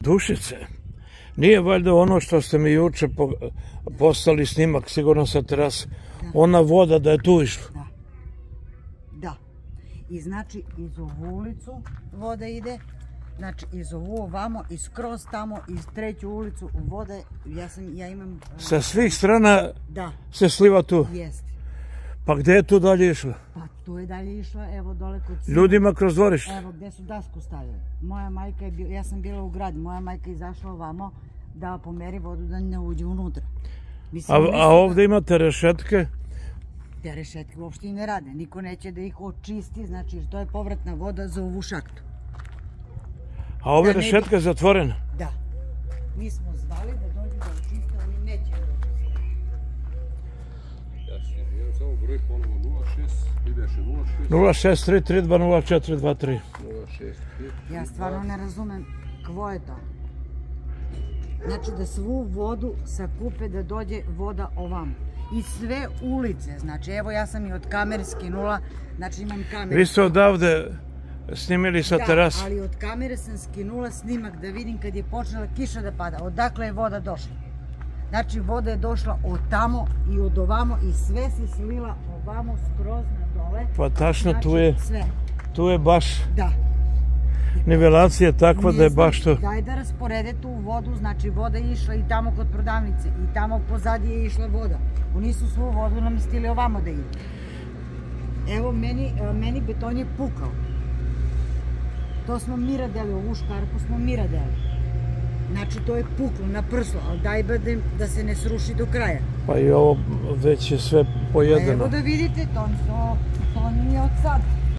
Dušice, nije valjda ono što ste mi juče poslali snimak, sigurno sa terase, ona voda da je tu išla? Da. I znači iz ovu ulicu voda ide, znači iz ovu ovamo i skroz tamo iz treću ulicu voda, ja imam... Sa svih strana se sliva tu? Jeste. Pa gde je tu dalje išla? Pa tu je dalje išla, evo dole kod... Ljudima kroz dvorište? Evo gde su dasku stavili. Moja majka je bila, ja sam bila u gradu, moja majka je izašla ovamo da pomeri vodu da ne uđe unutra. A ovde imate rešetke? Te rešetke uopšte i ne rade, niko neće da ih očisti, znači to je povratna voda za ovu šaktu. A ove rešetke zatvorene? Da. Mi smo zvali da dođu da očiste, oni neće da očiste. Ja samo broj ponovo 06, ideš 06 332 0423. Ja stvarno ne razumem kvo je to. Znači da svu vodu sakupe da dođe voda ovamo. I sve ulice, znači evo ja sam i od kamere skinula, znači imam kameru. Vi ste odavde snimili sa terase? Da, ali od kamere sam skinula snimak da vidim kad je počela kiša da pada, odakle je voda došla. Znači voda je došla od tamo i od ovamo i sve se slila ovamo skroz na dole. Pa tačno tu je baš nivelacija takva da je baš to... Daj da rasporede tu vodu, znači voda je išla i tamo kod prodavnice i tamo pozadi je išla voda. Oni su svu vodu namestili ovamo da ide. Evo meni beton je pukao. To smo mi radili, ovu škarpu smo mi radili. Znači to je puklo na prslo, ali daj da se ne sruši do kraja. Pa i ovo već je sve pojedeno. Evo da vidite, to nije od sad.